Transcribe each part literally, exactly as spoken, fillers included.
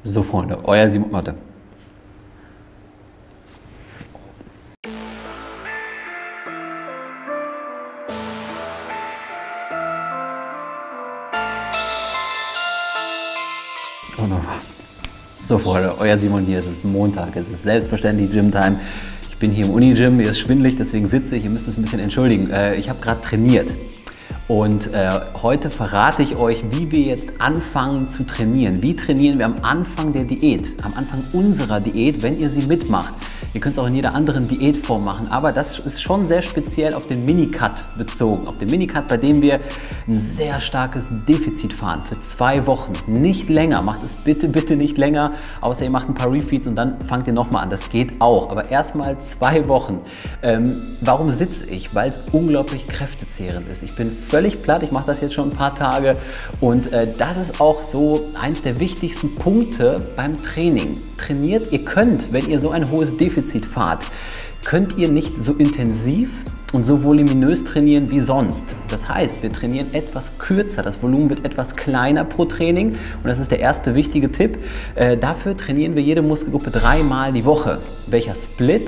So Freunde, euer Simon Motte. Wunderbar. So Freunde, euer Simon hier, es ist Montag, es ist selbstverständlich Gym-Time. Ich bin hier im Uni-Gym, mir ist schwindelig, deswegen sitze ich, ihr müsst es ein bisschen entschuldigen. Äh, ich habe gerade trainiert. Und äh, heute verrate ich euch, wie wir jetzt anfangen zu trainieren. Wie trainieren wir am Anfang der Diät, am Anfang unserer Diät, wenn ihr sie mitmacht. Ihr könnt es auch in jeder anderen Diätform machen, aber das ist schon sehr speziell auf den Minicut bezogen. Auf den Minicut, bei dem wir ein sehr starkes Defizit fahren für zwei Wochen. Nicht länger, macht es bitte, bitte nicht länger, außer ihr macht ein paar Refeeds und dann fangt ihr nochmal an. Das geht auch, aber erstmal zwei Wochen. Ähm, warum sitze ich? Weil es unglaublich kräftezehrend ist. Ich bin völlig platt, ich mache das jetzt schon ein paar Tage und äh, das ist auch so eins der wichtigsten Punkte beim Training. Trainiert, ihr könnt, wenn ihr so ein hohes Defizit fahrt, könnt ihr nicht so intensiv und so voluminös trainieren wie sonst. Das heißt, wir trainieren etwas kürzer, das Volumen wird etwas kleiner pro Training und das ist der erste wichtige Tipp. Äh, dafür trainieren wir jede Muskelgruppe dreimal die Woche. Welcher Split?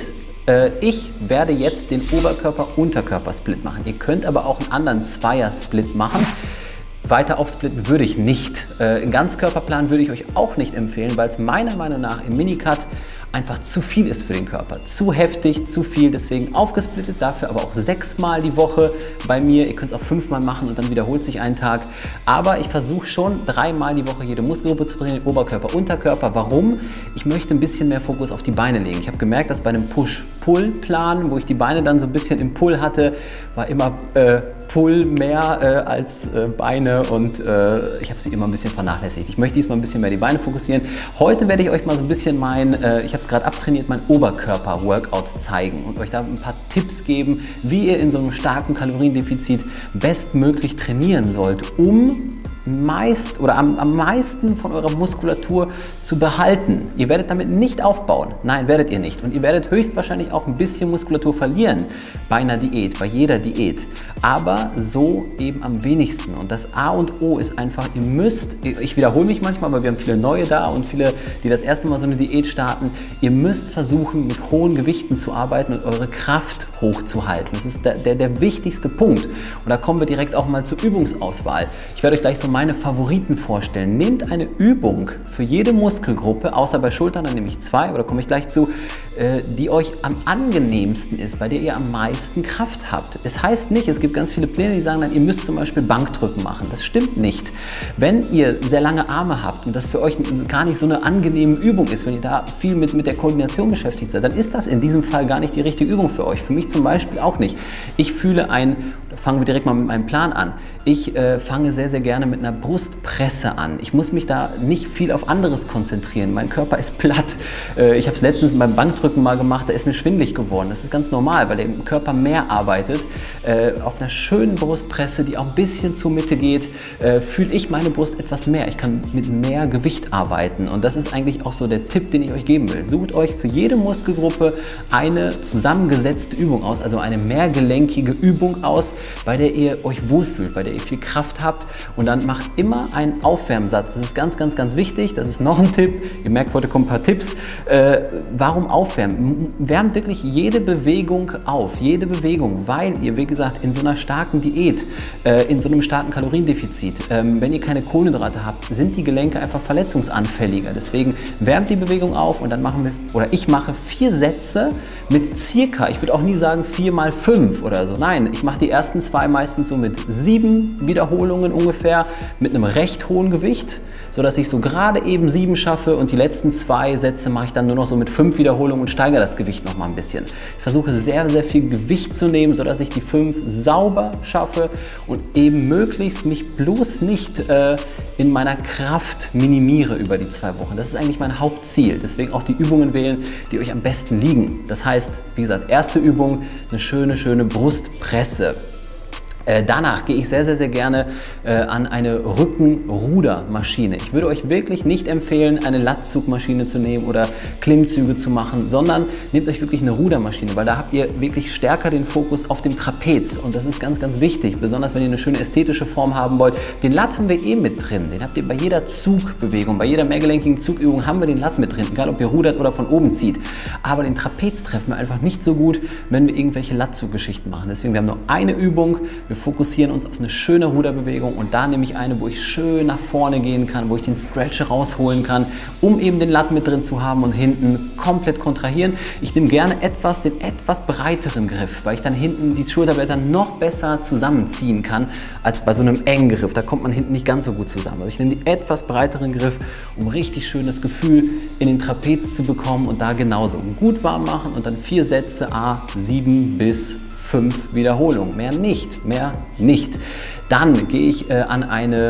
Ich werde jetzt den Oberkörper-Unterkörper-Split machen. Ihr könnt aber auch einen anderen Zweier-Split machen. Weiter aufsplitten würde ich nicht. Einen Ganzkörperplan würde ich euch auch nicht empfehlen, weil es meiner Meinung nach im Minicut einfach zu viel ist für den Körper. Zu heftig, zu viel, deswegen aufgesplittet, dafür aber auch sechsmal die Woche bei mir. Ihr könnt es auch fünfmal machen und dann wiederholt sich ein Tag. Aber ich versuche schon dreimal die Woche jede Muskelgruppe zu trainieren, Oberkörper, Unterkörper. Warum? Ich möchte ein bisschen mehr Fokus auf die Beine legen. Ich habe gemerkt, dass bei einem Push-Pull-Plan, wo ich die Beine dann so ein bisschen im Pull hatte, war immer äh, Pull mehr äh, als äh, Beine und äh, ich habe sie immer ein bisschen vernachlässigt. Ich möchte diesmal ein bisschen mehr die Beine fokussieren. Heute werde ich euch mal so ein bisschen mein, äh, ich habe es gerade abtrainiert, mein Oberkörper-Workout zeigen und euch da ein paar Tipps geben, wie ihr in so einem starken Kaloriendefizit bestmöglich trainieren sollt, um meist oder am, am meisten von eurer Muskulatur zu behalten. Ihr werdet damit nicht aufbauen. Nein, werdet ihr nicht. Und ihr werdet höchstwahrscheinlich auch ein bisschen Muskulatur verlieren bei einer Diät, bei jeder Diät. Aber so eben am wenigsten. Und das A und O ist einfach, ihr müsst, ich wiederhole mich manchmal, aber wir haben viele Neue da und viele, die das erste Mal so eine Diät starten, ihr müsst versuchen, mit hohen Gewichten zu arbeiten und eure Kraft hochzuhalten. Das ist der, der, der wichtigste Punkt. Und da kommen wir direkt auch mal zur Übungsauswahl. Ich werde euch gleich so meine Favoriten vorstellen. Nehmt eine Übung für jede Muskelgruppe, außer bei Schultern, dann nehme ich zwei, oder komme ich gleich zu, äh, die euch am angenehmsten ist, bei der ihr am meisten Kraft habt. Es heißt nicht, es gibt ganz viele Pläne, die sagen dann, ihr müsst zum Beispiel Bankdrücken machen. Das stimmt nicht. Wenn ihr sehr lange Arme habt und das für euch gar nicht so eine angenehme Übung ist, wenn ihr da viel mit, mit der Koordination beschäftigt seid, dann ist das in diesem Fall gar nicht die richtige Übung für euch. Für mich zum Beispiel auch nicht. Ich fühle ein, fangen wir direkt mal mit meinem Plan an. Ich äh, fange sehr, sehr gerne mit einer Brustpresse an. Ich muss mich da nicht viel auf anderes konzentrieren. Mein Körper ist platt. Äh, ich habe es letztens beim Bankdrücken mal gemacht, da ist mir schwindelig geworden. Das ist ganz normal, weil der Körper mehr arbeitet. Äh, auf einer schönen Brustpresse, die auch ein bisschen zur Mitte geht, äh, fühle ich meine Brust etwas mehr. Ich kann mit mehr Gewicht arbeiten und das ist eigentlich auch so der Tipp, den ich euch geben will. Sucht euch für jede Muskelgruppe eine zusammengesetzte Übung aus, also eine mehrgelenkige Übung aus, bei der ihr euch wohlfühlt, bei der ihr viel Kraft habt und dann macht immer einen Aufwärmsatz. Das ist ganz, ganz, ganz wichtig. Das ist noch ein Tipp. Ihr merkt, heute kommen ein paar Tipps. Äh, warum aufwärmen? Wärmt wirklich jede Bewegung auf, jede Bewegung, weil ihr, wie gesagt, in so einer starken Diät, äh, in so einem starken Kaloriendefizit, ähm, wenn ihr keine Kohlenhydrate habt, sind die Gelenke einfach verletzungsanfälliger. Deswegen wärmt die Bewegung auf und dann machen wir, oder ich mache vier Sätze mit circa, ich würde auch nie sagen vier mal fünf oder so. Nein, ich mache die ersten zwei meistens so mit sieben Wiederholungen ungefähr, mit einem recht hohen Gewicht, sodass ich so gerade eben sieben schaffe und die letzten zwei Sätze mache ich dann nur noch so mit fünf Wiederholungen und steigere das Gewicht noch mal ein bisschen. Ich versuche sehr, sehr viel Gewicht zu nehmen, sodass ich die fünf sauber schaffe und eben möglichst mich bloß nicht äh, in meiner Kraft minimiere über die zwei Wochen. Das ist eigentlich mein Hauptziel. Deswegen auch die Übungen wählen, die euch am besten liegen. Das heißt, wie gesagt, erste Übung, eine schöne, schöne Brustpresse. Äh, danach gehe ich sehr, sehr, sehr gerne äh, an eine Rückenrudermaschine. Ich würde euch wirklich nicht empfehlen, eine Lattzugmaschine zu nehmen oder Klimmzüge zu machen, sondern nehmt euch wirklich eine Rudermaschine, weil da habt ihr wirklich stärker den Fokus auf dem Trapez und das ist ganz, ganz wichtig, besonders wenn ihr eine schöne ästhetische Form haben wollt. Den Latt haben wir eh mit drin, den habt ihr bei jeder Zugbewegung, bei jeder mehrgelenkigen Zugübung haben wir den Latt mit drin, egal ob ihr rudert oder von oben zieht. Aber den Trapez treffen wir einfach nicht so gut, wenn wir irgendwelche Lattzuggeschichten machen. Deswegen, wir haben nur eine Übung, wir fokussieren uns auf eine schöne Ruderbewegung und da nehme ich eine, wo ich schön nach vorne gehen kann, wo ich den Stretch rausholen kann, um eben den Latt mit drin zu haben und hinten komplett kontrahieren. Ich nehme gerne etwas, den etwas breiteren Griff, weil ich dann hinten die Schulterblätter noch besser zusammenziehen kann, als bei so einem engen Griff. Da kommt man hinten nicht ganz so gut zusammen. Also ich nehme den etwas breiteren Griff, um richtig schönes Gefühl in den Trapez zu bekommen und da genauso gut warm machen und dann vier Sätze, a sieben bis fünf Wiederholungen, mehr nicht, mehr nicht. Dann gehe ich äh, an eine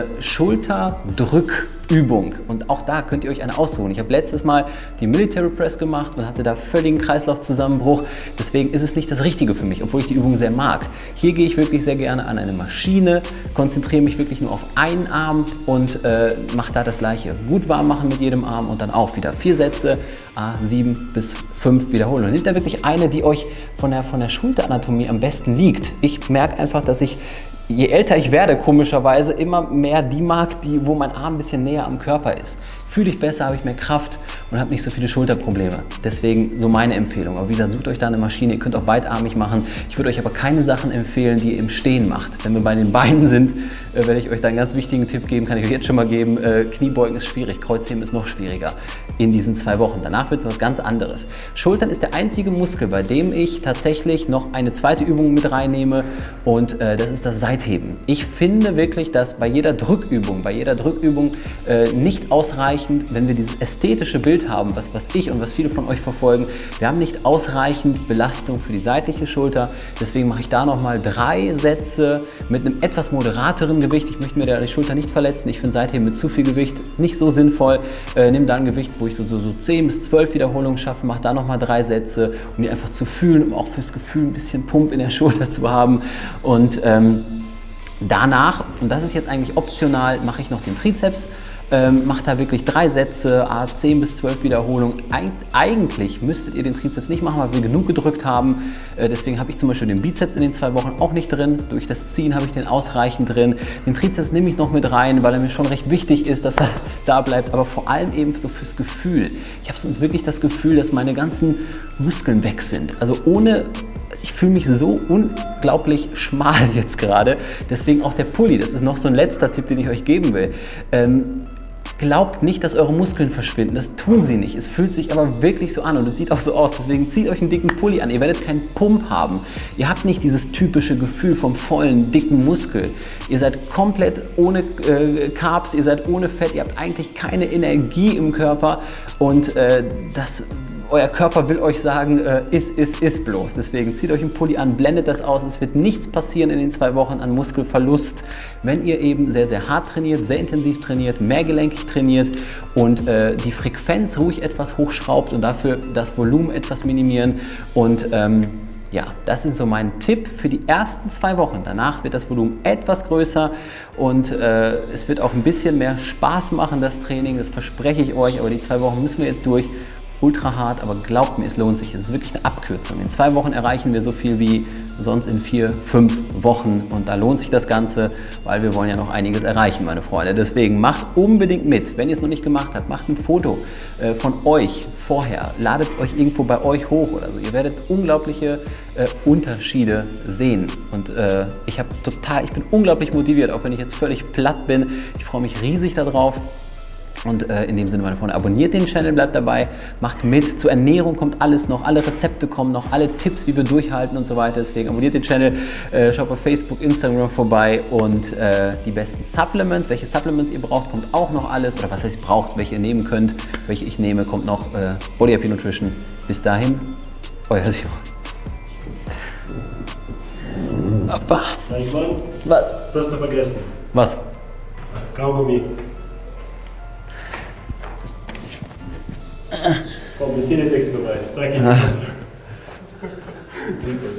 Schulterdrückübung und auch da könnt ihr euch eine aussuchen. Ich habe letztes Mal die Military Press gemacht und hatte da völligen Kreislaufzusammenbruch. Deswegen ist es nicht das Richtige für mich, obwohl ich die Übung sehr mag. Hier gehe ich wirklich sehr gerne an eine Maschine, konzentriere mich wirklich nur auf einen Arm und äh, mache da das Gleiche. Gut warm machen mit jedem Arm und dann auch wieder vier Sätze, a sieben bis fünf wiederholen. Und nehmt da wirklich eine, die euch von der, von der Schulteranatomie am besten liegt. Ich merke einfach, dass ich je älter ich werde, komischerweise, immer mehr die mag, die, wo mein Arm ein bisschen näher am Körper ist. Fühle ich besser, habe ich mehr Kraft und habe nicht so viele Schulterprobleme. Deswegen so meine Empfehlung. Aber wie gesagt, sucht euch da eine Maschine, ihr könnt auch beidarmig machen. Ich würde euch aber keine Sachen empfehlen, die ihr im Stehen macht. Wenn wir bei den Beinen sind, äh, werde ich euch da einen ganz wichtigen Tipp geben, kann ich euch jetzt schon mal geben. Äh, Kniebeugen ist schwierig, Kreuzheben ist noch schwieriger in diesen zwei Wochen. Danach wird es was ganz anderes. Schultern ist der einzige Muskel, bei dem ich tatsächlich noch eine zweite Übung mit reinnehme und äh, das ist das Seitheben. Ich finde wirklich, dass bei jeder Drückübung, bei jeder Drückübung äh, nicht ausreichend, wenn wir dieses ästhetische Bild haben, was, was ich und was viele von euch verfolgen, wir haben nicht ausreichend Belastung für die seitliche Schulter. Deswegen mache ich da nochmal drei Sätze mit einem etwas moderateren Gewicht. Ich möchte mir da die Schulter nicht verletzen. Ich finde Seitheben mit zu viel Gewicht nicht so sinnvoll. Äh, nimm da ein Gewicht, wo ich so, so, so zehn bis zwölf Wiederholungen schaffe, mache da nochmal drei Sätze, um die einfach zu fühlen, um auch fürs Gefühl ein bisschen Pump in der Schulter zu haben. Und ähm, danach, und das ist jetzt eigentlich optional, mache ich noch den Trizeps. Ähm, macht da wirklich drei Sätze, a zehn bis zwölf Wiederholungen. Eig eigentlich müsstet ihr den Trizeps nicht machen, weil wir genug gedrückt haben. Äh, deswegen habe ich zum Beispiel den Bizeps in den zwei Wochen auch nicht drin. Durch das Ziehen habe ich den ausreichend drin. Den Trizeps nehme ich noch mit rein, weil er mir schon recht wichtig ist, dass er da bleibt. Aber vor allem eben so fürs Gefühl. Ich habe sonst wirklich das Gefühl, dass meine ganzen Muskeln weg sind. Also ohne... Ich fühle mich so unglaublich schmal jetzt gerade. Deswegen auch der Pulli. Das ist noch so ein letzter Tipp, den ich euch geben will. Ähm, Glaubt nicht, dass eure Muskeln verschwinden. Das tun sie nicht. Es fühlt sich aber wirklich so an und es sieht auch so aus. Deswegen zieht euch einen dicken Pulli an. Ihr werdet keinen Pump haben. Ihr habt nicht dieses typische Gefühl vom vollen, dicken Muskel. Ihr seid komplett ohne äh, Carbs, ihr seid ohne Fett. Ihr habt eigentlich keine Energie im Körper und äh, das... Euer Körper will euch sagen, äh, ist, ist, ist bloß. Deswegen zieht euch einen Pulli an, blendet das aus. Es wird nichts passieren in den zwei Wochen an Muskelverlust, wenn ihr eben sehr, sehr hart trainiert, sehr intensiv trainiert, mehrgelenkig trainiert und äh, die Frequenz ruhig etwas hochschraubt und dafür das Volumen etwas minimieren. Und ähm, ja, das ist so mein Tipp für die ersten zwei Wochen. Danach wird das Volumen etwas größer und äh, es wird auch ein bisschen mehr Spaß machen, das Training. Das verspreche ich euch, aber die zwei Wochen müssen wir jetzt durch. Ultra hart, aber glaubt mir, es lohnt sich. Es ist wirklich eine Abkürzung. In zwei Wochen erreichen wir so viel wie sonst in vier, fünf Wochen und da lohnt sich das Ganze, weil wir wollen ja noch einiges erreichen, meine Freunde. Deswegen macht unbedingt mit. Wenn ihr es noch nicht gemacht habt, macht ein Foto äh, von euch vorher. Ladet es euch irgendwo bei euch hoch oder so. Ihr werdet unglaubliche äh, Unterschiede sehen und äh, ich habe total, ich bin unglaublich motiviert, auch wenn ich jetzt völlig platt bin. Ich freue mich riesig darauf. Und äh, in dem Sinne, meine Freunde, abonniert den Channel, bleibt dabei, macht mit. Zur Ernährung kommt alles noch, alle Rezepte kommen noch, alle Tipps, wie wir durchhalten und so weiter. Deswegen abonniert den Channel, äh, schaut auf Facebook, Instagram vorbei und äh, die besten Supplements, welche Supplements ihr braucht, kommt auch noch alles. Oder was heißt, ihr braucht, welche ihr nehmen könnt, welche ich nehme, kommt noch äh, Body Happy Nutrition. Bis dahin, euer Simon. Appa. Was? Was hast du vergessen? Was? Kaugummi. Komm, mit Teletext beweis. Zeig ihn. Super.